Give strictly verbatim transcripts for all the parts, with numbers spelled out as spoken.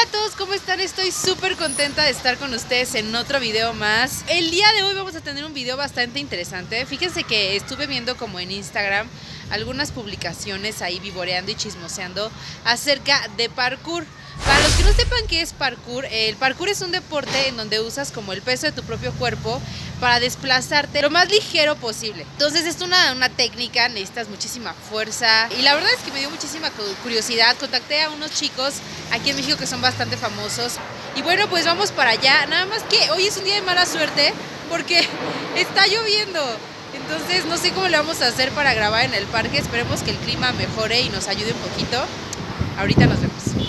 a todos, ¿cómo están? Estoy súper contenta de estar con ustedes en otro video más. El día de hoy vamos a tener un video bastante interesante. Fíjense que estuve viendo como en Instagram algunas publicaciones ahí vivoreando y chismoseando acerca de parkour. Para los que no sepan qué es parkour, el parkour es un deporte en donde usas como el peso de tu propio cuerpo para desplazarte lo más ligero posible. Entonces es una, una técnica, necesitas muchísima fuerza y la verdad es que me dio muchísima curiosidad. Contacté a unos chicos aquí en México que son bastante famosos y bueno, pues vamos para allá. Nada más que hoy es un día de mala suerte porque está lloviendo. Entonces no sé cómo le vamos a hacer para grabar en el parque. Esperemos que el clima mejore y nos ayude un poquito. Ahorita nos vemos.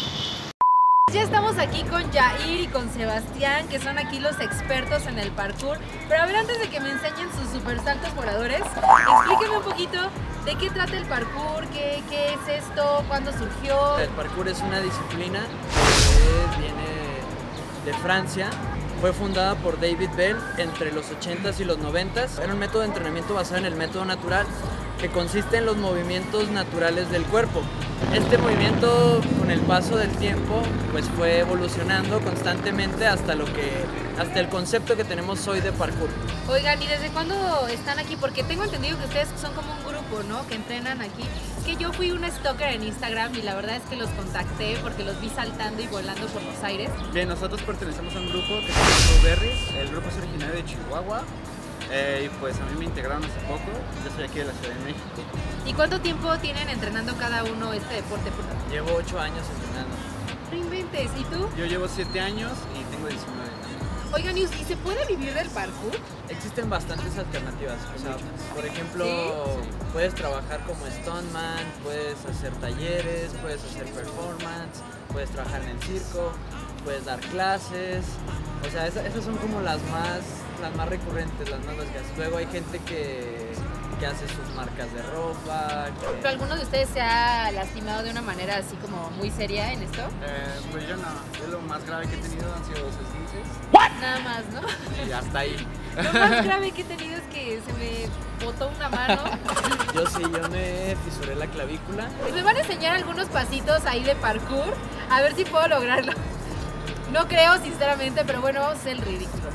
Ya estamos aquí con Jair y con Sebastián, que son aquí los expertos en el parkour. Pero a ver, antes de que me enseñen sus super saltos voladores, explíquenme un poquito de qué trata el parkour, qué, qué es esto, cuándo surgió. El parkour es una disciplina que viene de Francia. Fue fundada por David Bell entre los ochentas y los noventas. Era un método de entrenamiento basado en el método natural, que consiste en los movimientos naturales del cuerpo. Este movimiento, con el paso del tiempo, pues fue evolucionando constantemente hasta lo que, hasta el concepto que tenemos hoy de parkour. Oigan, ¿y desde cuándo están aquí? Porque tengo entendido que ustedes son como un grupo, ¿no? Que entrenan aquí. Es que yo fui una stalker en Instagram y la verdad es que los contacté porque los vi saltando y volando por los aires. Bien, nosotros pertenecemos a un grupo que se llama Berries. El grupo es originario de Chihuahua. Eh, y pues a mí me integraron hace poco. Yo soy aquí de la Ciudad de México. ¿Y cuánto tiempo tienen entrenando cada uno este deporte? Llevo ocho años entrenando. No inventes, ¿y tú? Yo llevo siete años y tengo diecinueve años. Oigan, ¿y se puede vivir del parkour? Existen bastantes alternativas. O sea, por ejemplo, ¿sí? Puedes trabajar como stuntman, puedes hacer talleres, puedes hacer performance, puedes trabajar en el circo, puedes dar clases. O sea, esas, esas son como las más, las más recurrentes, las más básicas. Luego hay gente que, que hace sus marcas de ropa. Que... ¿Pero alguno de ustedes se ha lastimado de una manera así como muy seria en esto? Eh, pues yo no. Yo lo más grave que he tenido han sido dos esguinces. Nada más, ¿no? Y hasta ahí. Lo más grave que he tenido es que se me botó una mano. Yo sí, yo me fisuré la clavícula. Me van a enseñar algunos pasitos ahí de parkour, a ver si puedo lograrlo. No creo, sinceramente, pero bueno, vamos a hacer el ridículo.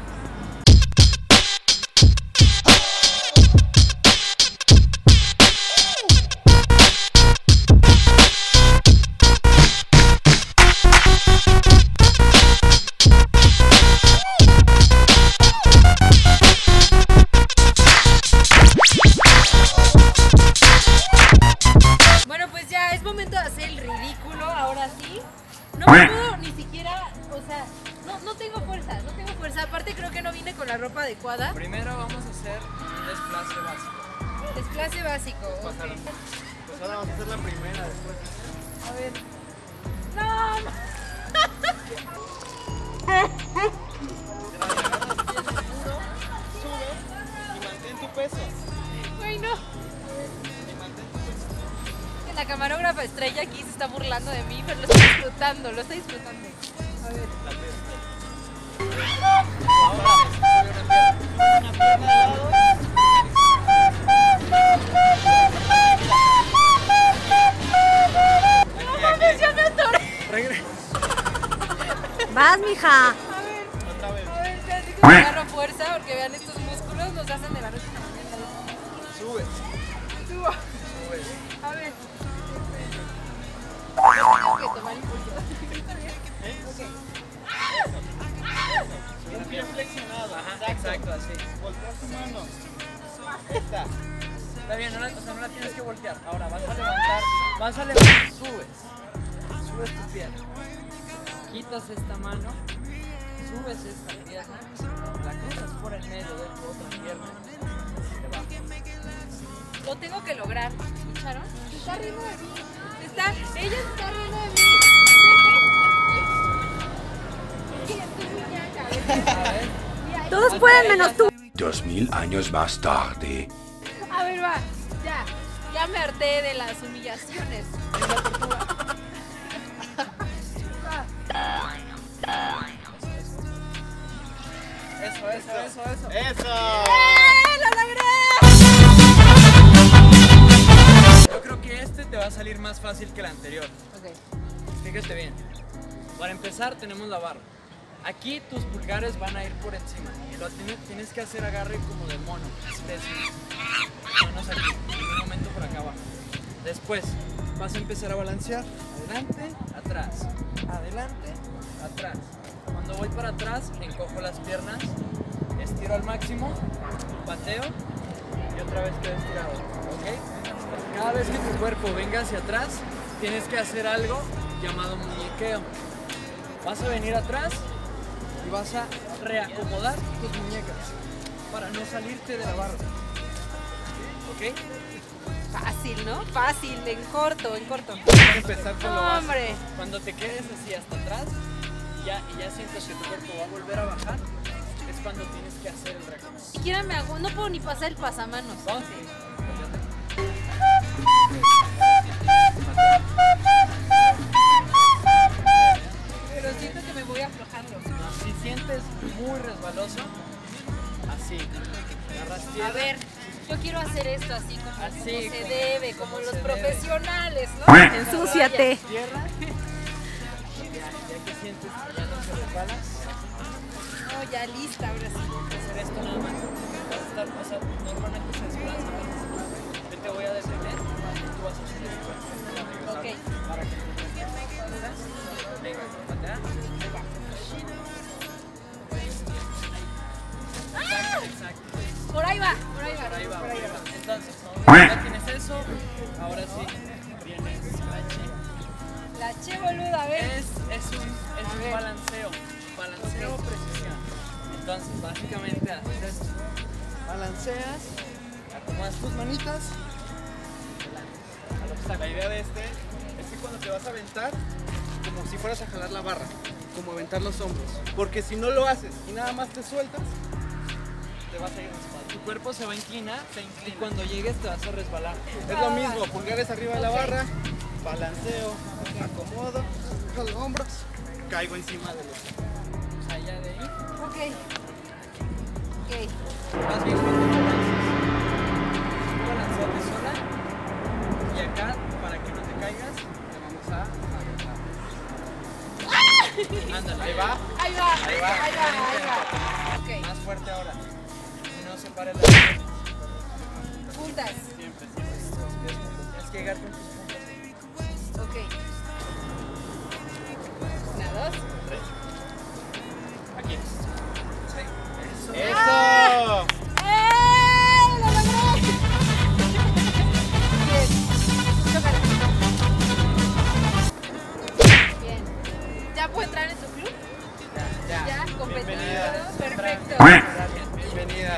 Bueno, pues ya es momento de hacer el ridículo, ahora sí. No puedo ni siquiera, o sea, no, no tengo fuerza, no tengo fuerza. Aparte creo que no vine con la ropa adecuada. Primero vamos a hacer un desplace básico. Desplace básico, ok. Pues ahora vamos a hacer la primera después. A ver. ¡No! Sube y mantén tu peso. Güey, no. Y mantén tu peso. La camarógrafa estrella aquí se está burlando de mí, pero lo estoy disfrutando, lo estoy disfrutando. A ver. Una pierna de lado. No mames, ya me atoré. Regresa. Vas, mija. A ver, Otra vez. a ver, espérate que me agarro fuerza porque vean estos músculos, nos hacen de la noche a la mañana. Sube. Subo. Sube. A ver. Tengo que tomar impulso. Un pie flexionado. Ajá, exacto, así. Voltea tu mano. Esta. Está bien, no la, o sea, no la tienes que voltear. Ahora vas a levantar, vas a levantar, subes. Subes tu pierna. Quitas esta mano, subes esta pierna, la cruzas por el medio de tu otra pierna y te bajas. Lo tengo que lograr. ¿Escucharon? Se está riendo de mí. Está, ella se está riendo de mí. Sí, estoy muy ñaca. A ver. Mira, Todos pueden menos tú. Dos mil años más tarde. a ver, va. Ya. Ya me harté de las humillaciones. En la tortuga. Eso, eso, eso, eso. ¡Eso! ¡Eh! ¡Lo logré! Yo creo que este te va a salir más fácil que el anterior. Ok. Fíjate bien. Para empezar tenemos la barra. Aquí tus pulgares van a ir por encima. Lo tienes, tienes que hacer agarre como de mono. Manos aquí, en un momento por acá abajo. Después vas a empezar a balancear. Adelante, atrás. Adelante, atrás. Cuando voy para atrás, encojo las piernas, estiro al máximo, pateo y otra vez quedo estirado. ¿Ok? Cada vez que tu cuerpo venga hacia atrás, tienes que hacer algo llamado muñequeo. Vas a venir atrás y vas a reacomodar tus muñecas para no salirte de la barra. ¿Ok? Fácil, ¿no? Fácil, en corto, en corto. Vamos a empezar con lo básico. Hombre. Cuando te quedes así hasta atrás y ya, y ya sientes que tu cuerpo va a volver a bajar, es cuando tienes que hacer el recorrido. Ni siquiera me hago, no puedo ni pasar el pasamanos. ¿Vamos? Pero siento que me voy aflojando. Si sientes muy resbaloso, así, agarras A tierra. ver, yo quiero hacer esto así como, Así, como se como- debe, como como los se debe. profesionales, ¿no? Ensúciate. Tierra. Ya, ya que sientes que ya no se resbala, No, ya lista, ahora sí. hacer esto nada más. Vas a estar, o sea, normalmente se desplaza. Yo te voy a detener y tú vas a hacer esto. Ok. Para que tú te sientas. Venga, patea. Exacto, exacto. Por ahí va, por ahí va. Por ahí va, por ahí por va. ahí va. Entonces, ¿no? Ya tienes eso. Ahora sí, viene la chi. La che boluda, a ver. Es, es un, es A un ver. balanceo, balanceo precisión. Entonces, básicamente haces esto. Balanceas, acomodas tus manitas al obstáculo. La idea de este es que cuando te vas a aventar, como si fueras a jalar la barra, como aventar los hombros. Porque si no lo haces y nada más te sueltas, te vas a ir en espalda. Tu cuerpo se va a inclinar y cuando llegues te vas a resbalar. Es lo mismo, pulgares arriba de la barra, balanceo, acomodo, jalo hombros, caigo encima de los... O sea, ya de ahí Ok. Ok. vas bien cuando te balances. Tú balanceate sola y acá, para que no te caigas, te vamos a agarrar. Ándale, ahí va. Ahí va, Ahí va, ahí va, ahí va. Ok. Más fuerte ahora. No separes las piernas. Puntas. Siempre, siempre. Tienes que llegar con tus puntas. Ok. Una, dos. Tres. Aquí. Sí. Eso. ¡Eso! ¡Eh! ¡Lo logré! Bien. Chócala. Bien. ¿Ya puedo entrar en tu club? Ya, Ya, competido. Bienvenida. Perfecto. Gracias. Bienvenida.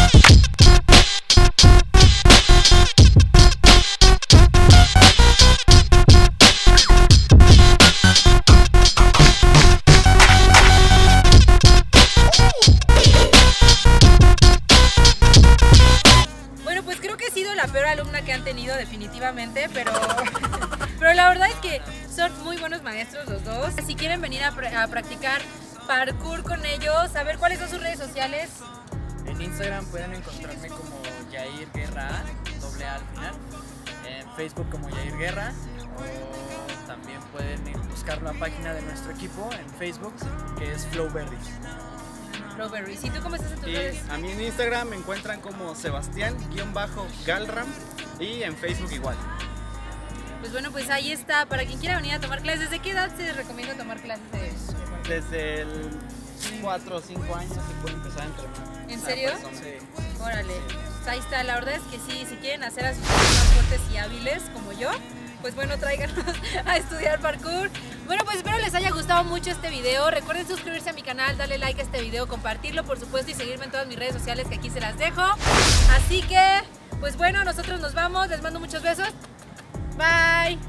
Bueno, pues creo que he sido la peor alumna que han tenido definitivamente, pero, pero la verdad es que son muy buenos maestros los dos. Si quieren venir a, pr- a practicar parkour con ellos, a ver cuáles son sus redes sociales. En Instagram pueden encontrarme como Yair Guerra A, doble A al final. En Facebook como Yair Guerra. O también pueden ir buscar la página de nuestro equipo en Facebook, que es Flowberries. Flowberries. ¿Y tú cómo estás en tus Y redes? a mí en Instagram me encuentran como Sebastián-Galram y en Facebook igual. Pues bueno, pues ahí está. Para quien quiera venir a tomar clases, ¿desde qué edad se recomienda tomar clases de parkour? Desde el cuatro o cinco años se puede empezar a entrenar. ¿En serio? Sí. Órale. Pues ahí está. La verdad es que sí, si quieren hacer a sus hijos más fuertes y hábiles como yo, pues bueno, tráiganos a estudiar parkour. Bueno, pues espero les haya gustado mucho este video. Recuerden suscribirse a mi canal, darle like a este video, compartirlo por supuesto y seguirme en todas mis redes sociales que aquí se las dejo. Así que, pues bueno, nosotros nos vamos. Les mando muchos besos. Bye.